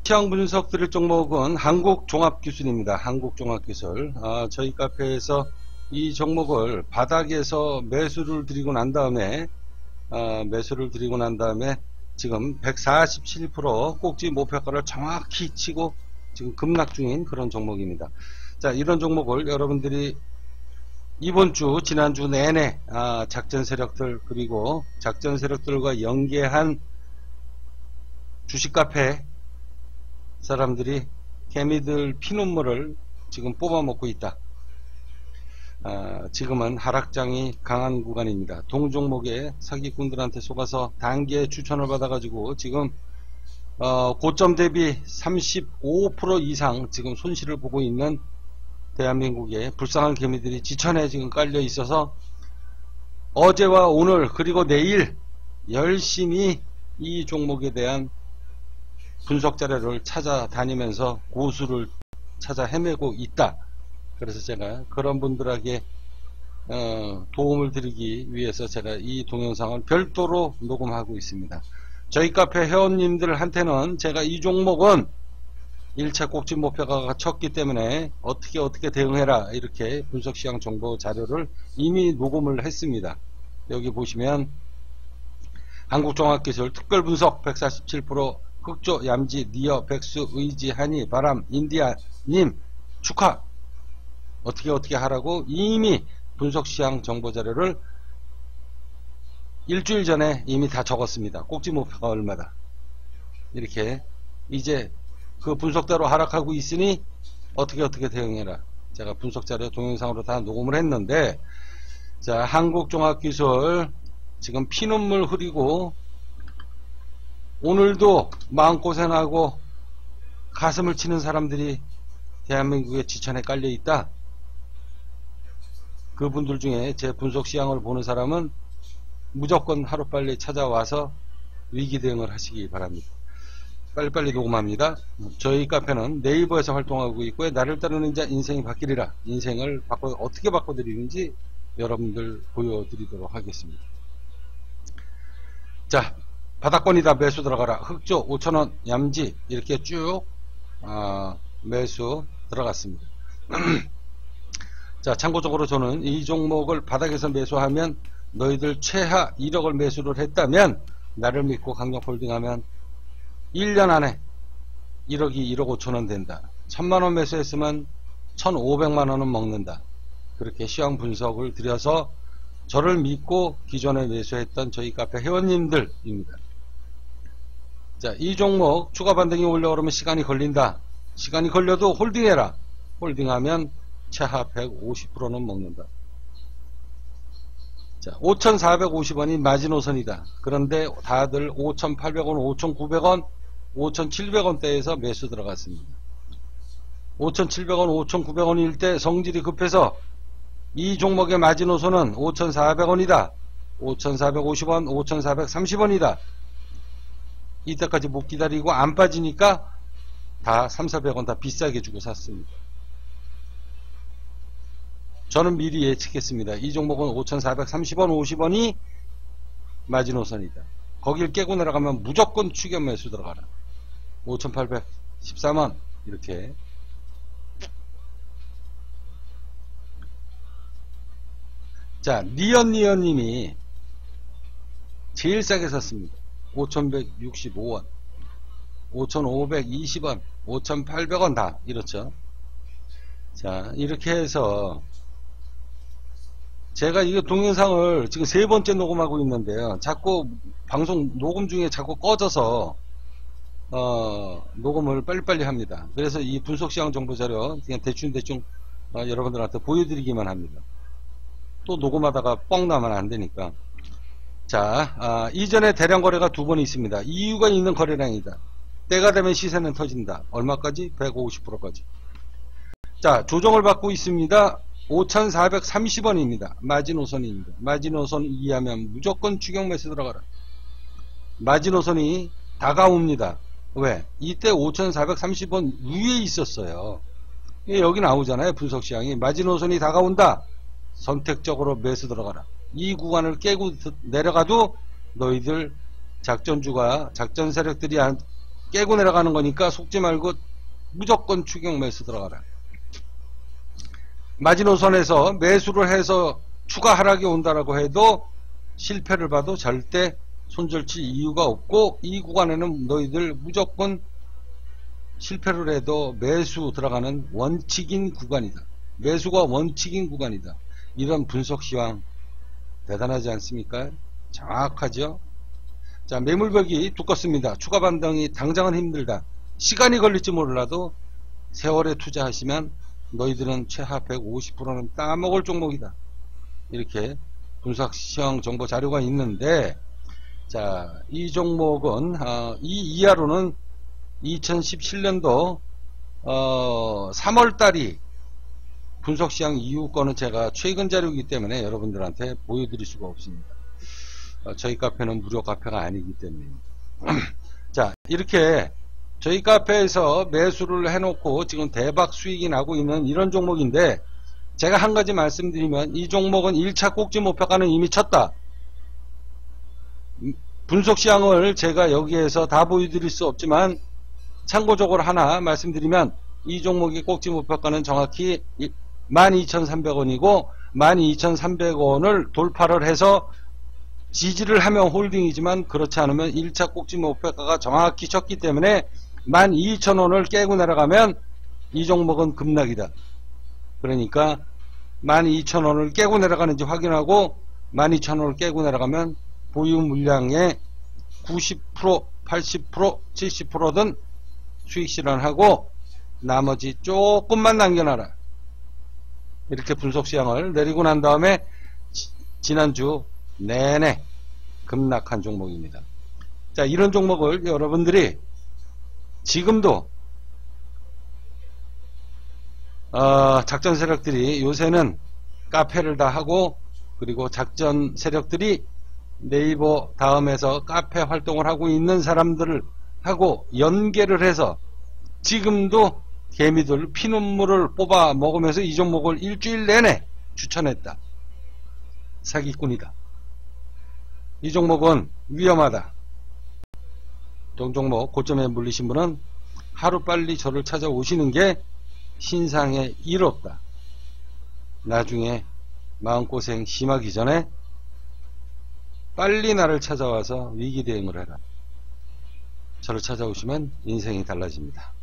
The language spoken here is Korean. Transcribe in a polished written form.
시황 분석 드릴 종목은 한국종합기술입니다. 한국종합기술. 저희 카페에서 이 종목을 바닥에서 매수를 드리고 난 다음에 지금 147% 꼭지 목표가를 정확히 치고 지금 급락 중인 그런 종목입니다. 자, 이런 종목을 여러분들이 이번 주, 지난주 내내 작전 세력들, 그리고 작전 세력들과 연계한 주식 카페 사람들이 개미들 피눈물을 지금 뽑아먹고 있다. 지금은 하락장이 강한 구간입니다. 동종목의 사기꾼들한테 속아서 단기에 추천을 받아가지고 지금 고점 대비 35% 이상 지금 손실을 보고 있는 대한민국의 불쌍한 개미들이 지천에 지금 깔려 있어서 어제와 오늘 그리고 내일 열심히 이 종목에 대한 분석 자료를 찾아다니면서 고수를 찾아 헤매고 있다. 그래서 제가 그런 분들에게 도움을 드리기 위해서 제가 이 동영상을 별도로 녹음하고 있습니다. 저희 카페 회원님들한테는 제가 이 종목은 1차 꼭지 목표가가 쳤기 때문에 어떻게 대응해라 이렇게 분석시장 정보 자료를 이미 녹음을 했습니다. 여기 보시면 한국종합기술 특별분석 147% 흑조, 얌지, 니어, 백수, 의지, 한이, 바람, 인디아님 축하! 어떻게 하라고 이미 분석시장 정보자료를 일주일 전에 이미 다 적었습니다. 꼭지 목표가 얼마다. 이렇게 이제 그 분석대로 하락하고 있으니 어떻게 대응해라. 제가 분석자료 동영상으로 다 녹음을 했는데, 자, 한국종합기술 지금 피눈물 흐리고 오늘도 마음고생하고 가슴을 치는 사람들이 대한민국의 지천에 깔려 있다. 그분들 중에 제 분석시장을 보는 사람은 무조건 하루빨리 찾아와서 위기 대응을 하시기 바랍니다. 빨리빨리 녹음합니다. 저희 카페는 네이버에서 활동하고 있고요. 나를 따르는 자 인생이 바뀌리라. 인생을 어떻게 바꿔드리는지 여러분들 보여드리도록 하겠습니다. 자, 바닥권이다. 매수 들어가라. 흑조 5,000원, 얌지 이렇게 쭉 매수 들어갔습니다. 자, 참고적으로 저는 이 종목을 바닥에서 매수하면 너희들 최하 1억을 매수를 했다면 나를 믿고 강력홀딩하면 1년 안에 1억이 1억 5천원 된다. 1000만원 매수했으면 1500만원은 먹는다. 그렇게 시황 분석을 드려서 저를 믿고 기존에 매수했던 저희 카페 회원님들입니다. 자, 이 종목 추가 반등이 올라오면 시간이 걸린다. 시간이 걸려도 홀딩해라. 홀딩하면 최하 150%는 먹는다. 자, 5,450원이 마지노선이다. 그런데 다들 5,800원, 5,900원, 5,700원대에서 매수 들어갔습니다. 5,700원, 5,900원일 때 성질이 급해서 이 종목의 마지노선은 5,400원이다. 5,450원, 5,430원이다. 이때까지 못 기다리고 안 빠지니까 다 3,400원 다 비싸게 주고 샀습니다. 저는 미리 예측했습니다. 이 종목은 5,430원, 50원이 마지노선이다. 거길 깨고 내려가면 무조건 추격 매수 들어가라. 5,813원 이렇게. 자, 니언님이 제일 싸게 샀습니다. 5,165원, 5,520원, 5,800원 다 이렇죠. 자, 이렇게 해서 제가 이거 동영상을 지금 3번째 녹음하고 있는데요. 자꾸 방송 녹음 중에 자꾸 꺼져서 녹음을 빨리빨리 합니다. 그래서 이 분석시장 정보자료 그냥 대충 여러분들한테 보여드리기만 합니다. 또 녹음하다가 뻥 나면 안 되니까. 자, 이전에 대량 거래가 2번 있습니다. 이유가 있는 거래량이다. 때가 되면 시세는 터진다. 얼마까지? 150%까지. 자, 조정을 받고 있습니다. 5,430원입니다. 마지노선입니다. 마지노선 이해하면 무조건 추격 매수 들어가라. 마지노선이 다가옵니다. 왜? 이때 5,430원 위에 있었어요. 여기 나오잖아요. 분석시장이. 마지노선이 다가온다. 선택적으로 매수 들어가라. 이 구간을 깨고 내려가도 너희들 작전 세력들이 깨고 내려가는 거니까 속지 말고 무조건 추격 매수 들어가라. 마지노선에서 매수를 해서 추가 하락이 온다라고 해도 실패를 봐도 절대 손절칠 이유가 없고, 이 구간에는 너희들 무조건 실패를 해도 매수 들어가는 원칙인 구간이다. 매수가 원칙인 구간이다. 이런 분석 시황 대단하지 않습니까? 정확하죠? 자, 매물벽이 두껍습니다. 추가 반등이 당장은 힘들다. 시간이 걸릴지 몰라도 세월에 투자하시면 너희들은 최하 150%는 따먹을 종목이다. 이렇게 분석 시황 정보 자료가 있는데, 자, 이 종목은 이 이하로는 2017년도 3월달이 분석시장 이후 거는 제가 최근 자료이기 때문에 여러분들한테 보여드릴 수가 없습니다. 저희 카페는 무료 카페가 아니기 때문입니다. 자, 이렇게 저희 카페에서 매수를 해놓고 지금 대박 수익이 나고 있는 이런 종목인데, 제가 한 가지 말씀드리면 이 종목은 1차 꼭지 목표가는 이미 쳤다. 분석시황을 제가 여기에서 다 보여드릴 수 없지만 참고적으로 하나 말씀드리면, 이 종목의 꼭지 목표가는 정확히 12,300원이고 12,300원을 돌파를 해서 지지를 하면 홀딩이지만, 그렇지 않으면 1차 꼭지 목표가가 정확히 쳤기 때문에 12,000원을 깨고 내려가면 이 종목은 급락이다. 그러니까 12,000원을 깨고 내려가는지 확인하고 12,000원을 깨고 내려가면 보유 물량의 90%, 80%, 70%든 수익 실현하고 나머지 조금만 남겨놔라. 이렇게 분석 시황을 내리고 난 다음에 지난주 내내 급락한 종목입니다. 자, 이런 종목을 여러분들이 지금도 작전 세력들이 요새는 카페를 다 하고, 그리고 작전 세력들이 네이버 다음에서 카페 활동을 하고 있는 사람들을 하고 연계를 해서 지금도 개미들 피눈물을 뽑아 먹으면서 이 종목을 일주일 내내 추천했다. 사기꾼이다. 이 종목은 위험하다. 종목 고점에 물리신 분은 하루빨리 저를 찾아오시는 게 신상에 일 없다. 나중에 마음고생 심하기 전에 빨리 나를 찾아와서 위기 대응을 해라. 저를 찾아오시면 인생이 달라집니다.